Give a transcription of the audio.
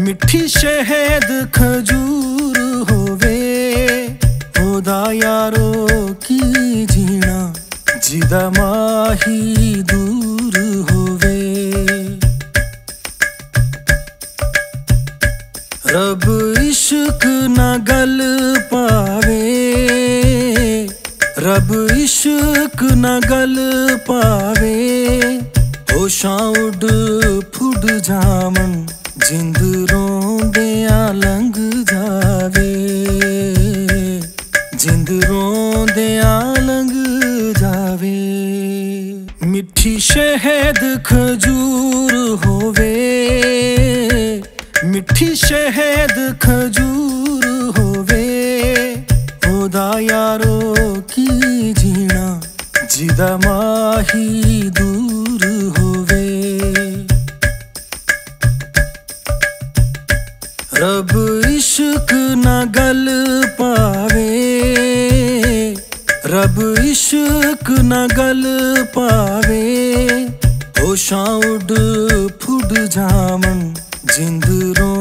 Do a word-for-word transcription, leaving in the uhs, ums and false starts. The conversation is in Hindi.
मिठी शहद खजूर होवे ओदा यारो की जीना जिदा माही दूर होवे। रब इश्क ना गल पावे, रब इश्क ना गल पावे, होशां उड फुड जावन जिंद रोंदियां लंघ जावे, जिंद रोंदियां लंघ जावे। मिठी शहद खजूर होवे, मिठी शहद खजूर होवे, ओदा यारो की जीना जिदा माही दूर होवे। रब इश्क ना गल पावे, रब इश्क ना गल पावे, होशां उड फुड जावन जिंद रो